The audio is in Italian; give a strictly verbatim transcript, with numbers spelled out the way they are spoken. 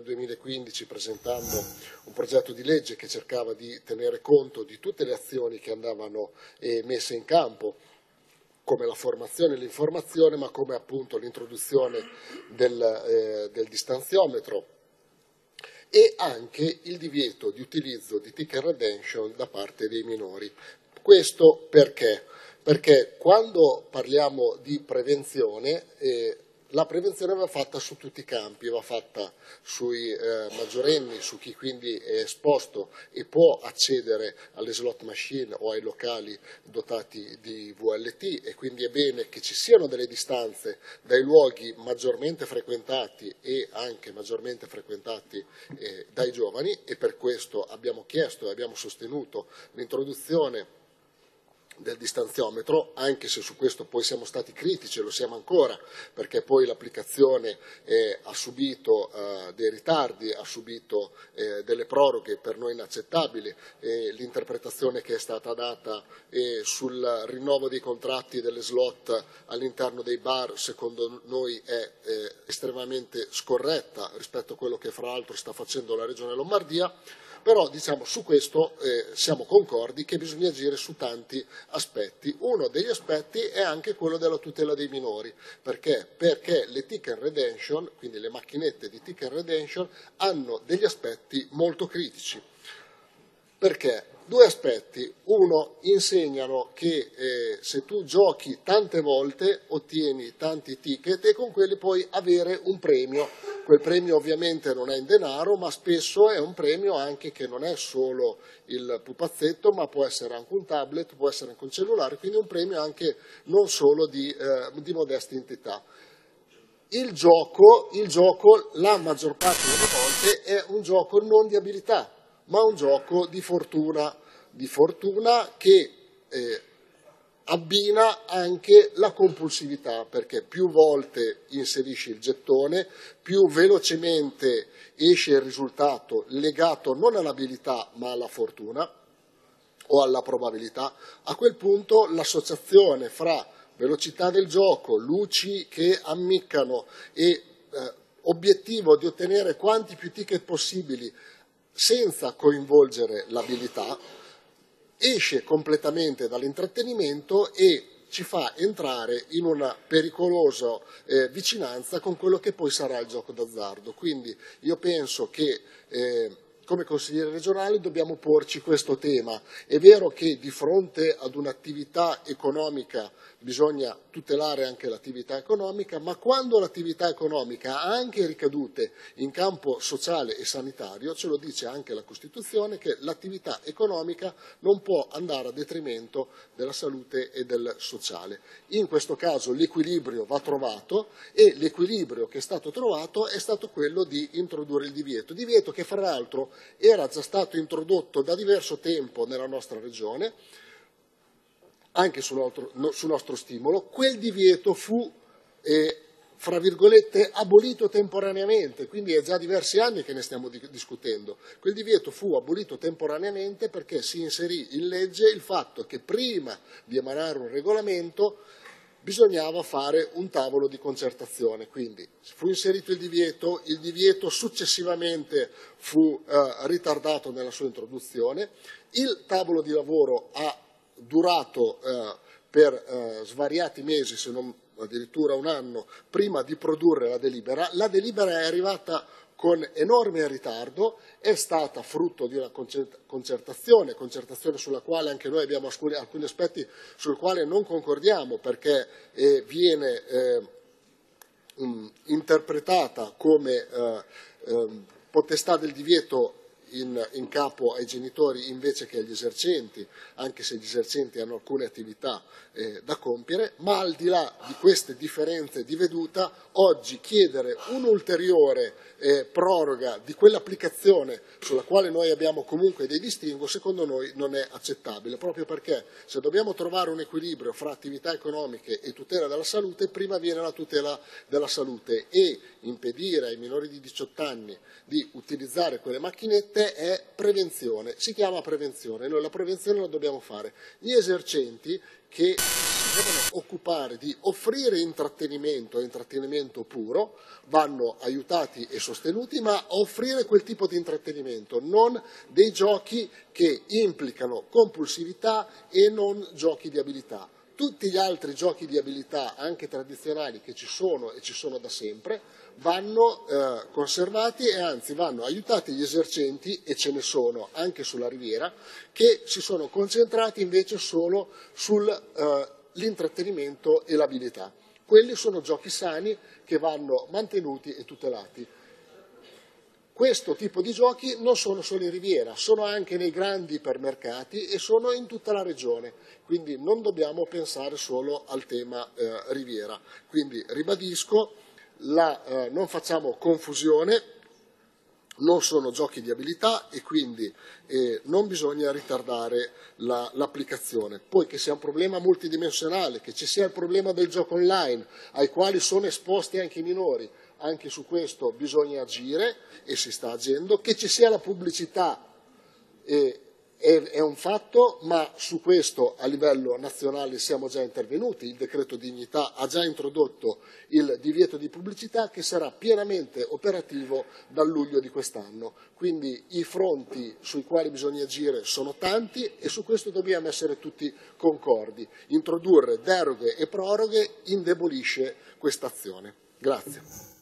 duemilaquindici presentando un progetto di legge che cercava di tenere conto di tutte le azioni che andavano eh, messe in campo, come la formazione e l'informazione, ma come appunto l'introduzione del, eh, del distanziometro e anche il divieto di utilizzo di ticket redemption da parte dei minori. Questo perché? Perché quando parliamo di prevenzione, eh, la prevenzione va fatta su tutti i campi, va fatta sui eh, maggiorenni, su chi quindi è esposto e può accedere alle slot machine o ai locali dotati di V L T, e quindi è bene che ci siano delle distanze dai luoghi maggiormente frequentati e anche maggiormente frequentati eh, dai giovani, e per questo abbiamo chiesto e abbiamo sostenuto l'introduzione del distanziometro, anche se su questo poi siamo stati critici e lo siamo ancora, perché poi l'applicazione eh, ha subito eh, dei ritardi, ha subito eh, delle proroghe per noi inaccettabili, eh, l'interpretazione che è stata data eh, sul rinnovo dei contratti delle slot all'interno dei bar secondo noi è eh, estremamente scorretta rispetto a quello che fra l'altro sta facendo la Regione Lombardia. Però diciamo, su questo eh, siamo concordi che bisogna agire su tanti aspetti. Uno degli aspetti è anche quello della tutela dei minori. Perché? Perché le ticket redemption, quindi le macchinette di ticket redemption, hanno degli aspetti molto critici. Perché? Due aspetti. Uno, insegnano che eh, se tu giochi tante volte ottieni tanti ticket e con quelli puoi avere un premio. Quel premio ovviamente non è in denaro, ma spesso è un premio anche che non è solo il pupazzetto, ma può essere anche un tablet, può essere anche un cellulare, quindi un premio anche non solo di, eh, di modesta entità. Il gioco, il gioco, la maggior parte delle volte, è un gioco non di abilità, ma un gioco di fortuna, di fortuna che eh, abbina anche la compulsività, perché più volte inserisci il gettone, più velocemente esce il risultato legato non all'abilità ma alla fortuna o alla probabilità. A quel punto l'associazione fra velocità del gioco, luci che ammiccano e eh, obiettivo di ottenere quanti più ticket possibili senza coinvolgere l'abilità, esce completamente dall'intrattenimento e ci fa entrare in una pericolosa eh, vicinanza con quello che poi sarà il gioco d'azzardo. Quindi io penso che eh, come consiglieri regionali dobbiamo porci questo tema. È vero che di fronte ad un'attività economica bisogna tutelare anche l'attività economica, ma quando l'attività economica ha anche ricadute in campo sociale e sanitario, ce lo dice anche la Costituzione, che l'attività economica non può andare a detrimento della salute e del sociale. In questo caso l'equilibrio va trovato e l'equilibrio che è stato trovato è stato quello di introdurre il divieto, divieto che fra l'altro era già stato introdotto da diverso tempo nella nostra regione, anche sul nostro, no, sul nostro stimolo. Quel divieto fu, eh, fra virgolette, abolito temporaneamente, quindi è già diversi anni che ne stiamo di, discutendo. Quel divieto fu abolito temporaneamente perché si inserì in legge il fatto che prima di emanare un regolamento bisognava fare un tavolo di concertazione, quindi fu inserito il divieto, il divieto successivamente fu eh, ritardato nella sua introduzione, il tavolo di lavoro ha durato eh, per eh, svariati mesi, se non addirittura un anno, prima di produrre la delibera. La delibera è arrivata con enorme ritardo, è stata frutto di una concertazione, concertazione sulla quale anche noi abbiamo alcuni, alcuni aspetti sul quale non concordiamo, perché eh, viene eh, um, interpretata come eh, eh, potestà del divieto In, in capo ai genitori invece che agli esercenti, anche se gli esercenti hanno alcune attività eh, da compiere, ma al di là di queste differenze di veduta, oggi chiedere un'ulteriore eh, proroga di quell'applicazione sulla quale noi abbiamo comunque dei distinguo, secondo noi non è accettabile, proprio perché se dobbiamo trovare un equilibrio fra attività economiche e tutela della salute, prima viene la tutela della salute, e impedire ai minori di diciotto anni di utilizzare quelle macchinette è prevenzione, si chiama prevenzione, noi la prevenzione la dobbiamo fare. Gli esercenti che devono occupare di offrire intrattenimento e intrattenimento puro, vanno aiutati e sostenuti, ma a offrire quel tipo di intrattenimento, non dei giochi che implicano compulsività e non giochi di abilità. Tutti gli altri giochi di abilità, anche tradizionali, che ci sono e ci sono da sempre, vanno eh, conservati e anzi vanno aiutati gli esercenti, e ce ne sono anche sulla Riviera, che si sono concentrati invece solo sull'intrattenimento eh, e l'abilità. Quelli sono giochi sani che vanno mantenuti e tutelati. Questo tipo di giochi non sono solo in Riviera, sono anche nei grandi ipermercati e sono in tutta la regione, quindi non dobbiamo pensare solo al tema eh, Riviera. Quindi ribadisco, la, eh, non facciamo confusione, non sono giochi di abilità e quindi eh, non bisogna ritardare la, l'applicazione. Poi che sia un problema multidimensionale, che ci sia il problema del gioco online, ai quali sono esposti anche i minori, anche su questo bisogna agire e si sta agendo. Che ci sia la pubblicità eh, è, è un fatto, ma su questo a livello nazionale siamo già intervenuti. Il decreto dignità ha già introdotto il divieto di pubblicità che sarà pienamente operativo dal luglio di quest'anno. Quindi i fronti sui quali bisogna agire sono tanti e su questo dobbiamo essere tutti concordi. Introdurre deroghe e proroghe indebolisce questa azione. Grazie.